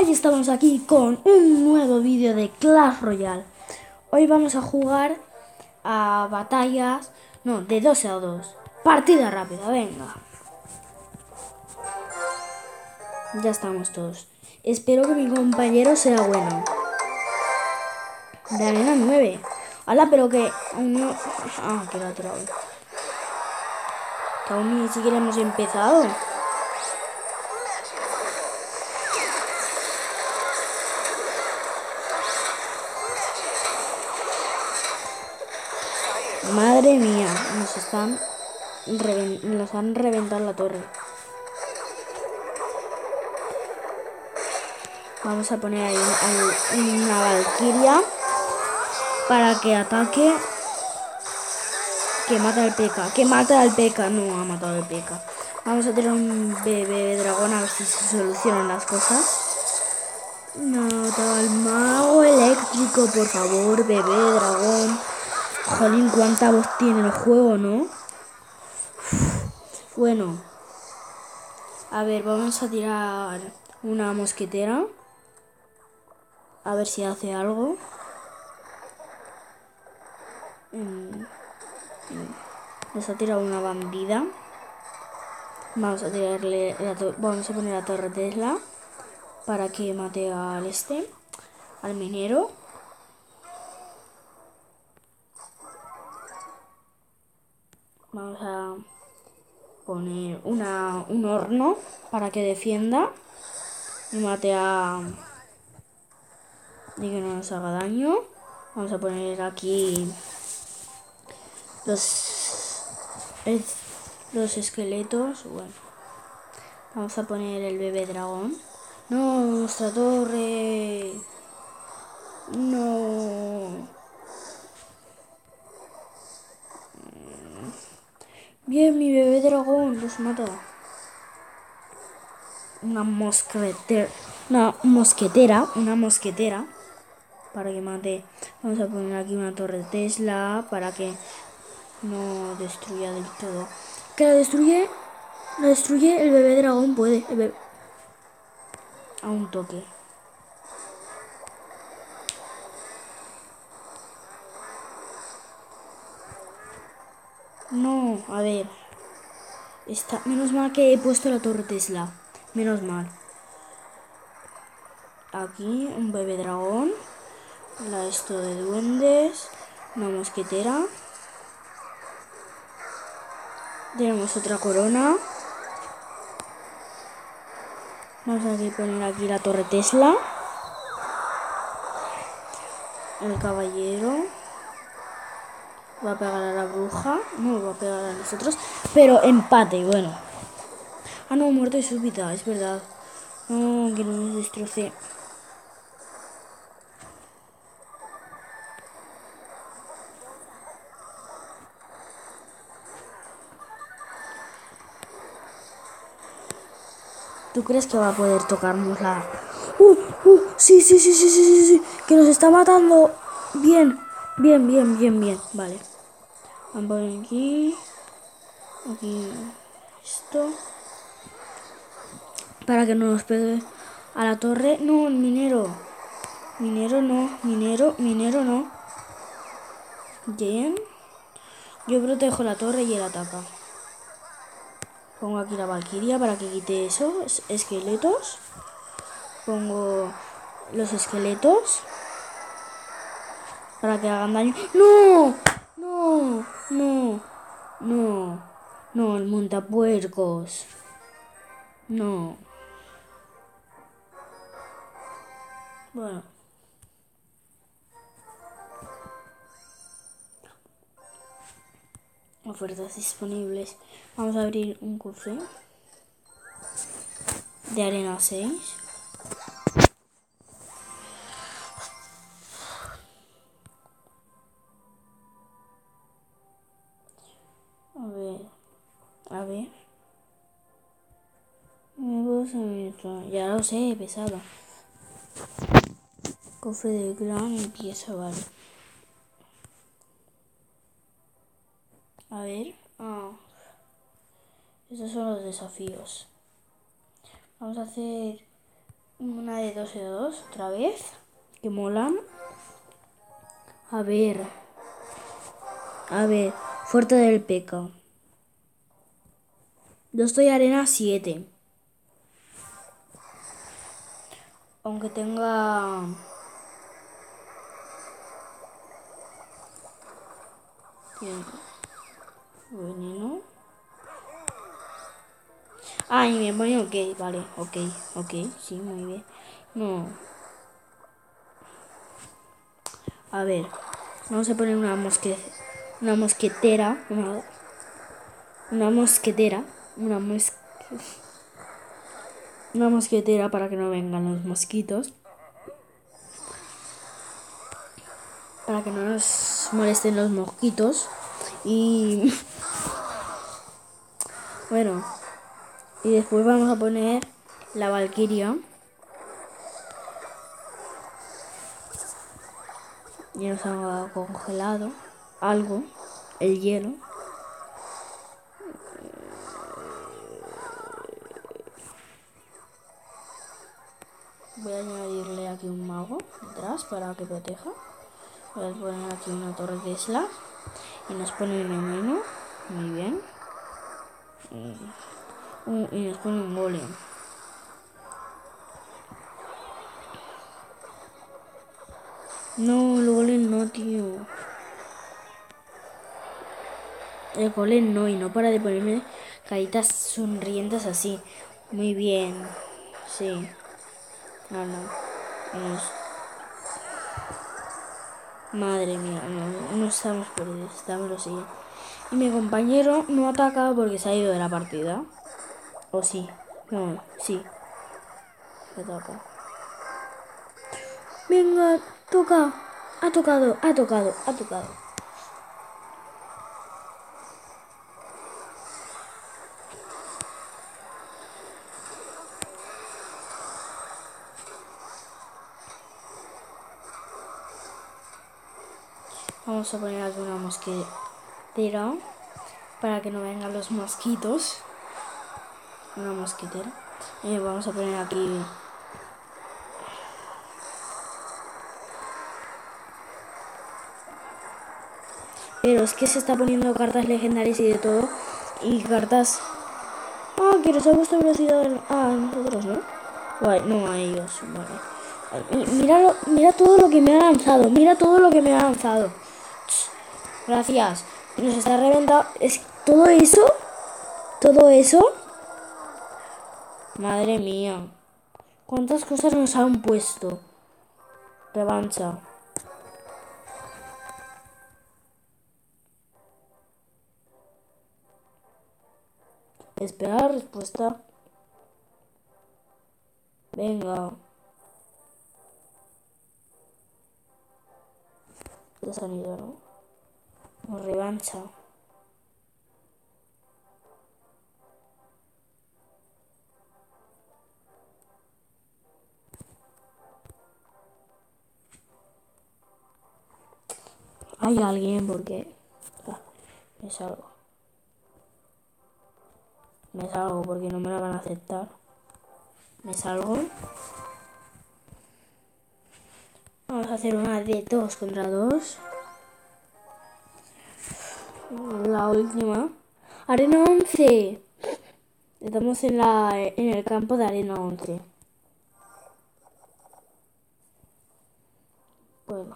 Hoy estamos aquí con un nuevo vídeo de Clash Royale. Hoy vamos a jugar a batallas, no, de 2 a 2. Partida rápida, venga. Ya estamos todos. Espero que mi compañero sea bueno. De arena 9. Hala, pero que aún no... Ah, que lo ha tirado. Que aún ni siquiera hemos empezado. Madre mía, nos han reventado la torre. Vamos a poner ahí una Valkyria para que ataque. Que mata al P.E.K.K.A. Que mata al P.E.K.K.A. No ha matado al P.E.K.K.A. Vamos a tener un bebé dragón a ver si se solucionan las cosas. Mata al mago eléctrico, por favor, bebé dragón. Jolín, cuánta voz tiene el juego, ¿no? Bueno. A ver, vamos a tirar una mosquetera. A ver si hace algo. Nos ha tirado una bandida. Vamos a tirarle vamos a poner la torre Tesla para que mate al minero. Vamos a poner un horno para que defienda y mate y que no nos haga daño. Vamos a poner aquí los esqueletos. Bueno, vamos a poner el bebé dragón. No, nuestra torre. No. Bien, mi bebé dragón los mata. Una mosquetera para que mate. Vamos a poner aquí una torre Tesla para que no destruya del todo. Que la destruye el bebé dragón puede. A un toque. No, a ver. Menos mal que he puesto la torre Tesla. Menos mal. Aquí un bebé dragón. Esto de duendes. Una mosquetera. Tenemos otra corona. Vamos a poner aquí la torre Tesla. El caballero. Va a pegar a la bruja. No, va a pegar a nosotros. Pero empate, bueno. Ah, no, muerte súbita, es verdad. No, que no nos destroce. ¿Tú crees que va a poder tocarnos la...? Sí. Que nos está matando. Bien. Vale. Vamos a poner aquí. Aquí. Esto. Para que no nos pegue a la torre. No, el minero. Minero no. Bien. Yo protejo la torre y él ataca. Pongo aquí la Valkyria para que quite esos esqueletos. Pongo los esqueletos para que hagan daño. ¡No! No, el montapuercos. No. Bueno. Ofertas disponibles. Vamos a abrir un cofre de arena 6. A ver. Ya lo sé, pesado. Cofre de gran empieza, vale. A ver. Estos son los desafíos. Vamos a hacer Una de 2 de 2 otra vez. Que molan. A ver. Fuerte del P.E.K.K.A. Yo estoy arena 7. Aunque tenga... veneno. Ah, y me pone ok, vale, ok, sí, muy bien. No. A ver, vamos a poner una mosquetera, una mosquetera para que no vengan los mosquitos. Para que no nos molesten los mosquitos. Y bueno, y después vamos a poner la Valquiria. Ya nos ha congelado algo, el hielo. Voy a añadirle aquí un mago detrás para que proteja. Voy a poner aquí una torre Tesla. Y nos pone un veneno. Muy bien. Y nos pone un golem. No, el golem no, tío. El golem no, y no para de ponerme caritas sonrientes así. Muy bien. Sí. Madre mía, no estamos perdidos, estamos lo siguiente. Y mi compañero no ataca porque se ha ido de la partida. ¿O sí? No, sí. Ataca. Venga, toca. Ha tocado. Vamos a poner aquí una mosquetera para que no vengan los mosquitos. Una mosquetera. Vamos a poner aquí... Pero es que se está poniendo cartas legendarias y de todo. Y cartas... Ah, que nos ha puesto velocidad a nosotros, ¿no? Vale, no a ellos, vale. Mira todo lo que me ha lanzado. Gracias. Nos está reventando. Es todo eso. Madre mía. ¿Cuántas cosas nos han puesto? Revancha. Esperar respuesta. Venga. Ya se han ido, ¿no? O revancha. Hay alguien porque... me salgo porque no me la van a aceptar. Me salgo. Vamos a hacer una de 2 contra 2. La última. Arena 11. Estamos en el campo de arena 11. Bueno.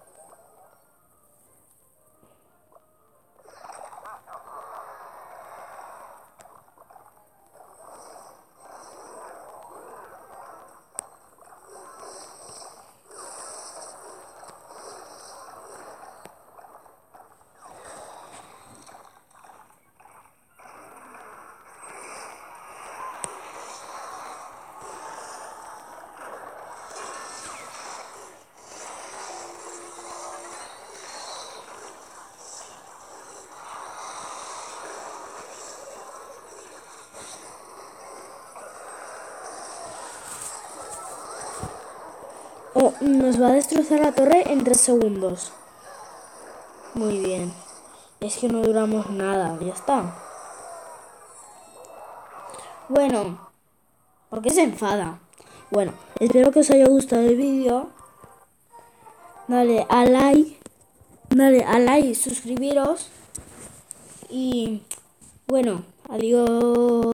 Oh, nos va a destrozar la torre en 3 segundos. Muy bien. Es que no duramos nada. Ya está. Bueno. ¿Por qué se enfada? Bueno, espero que os haya gustado el vídeo. Dale a like, suscribiros y bueno, adiós.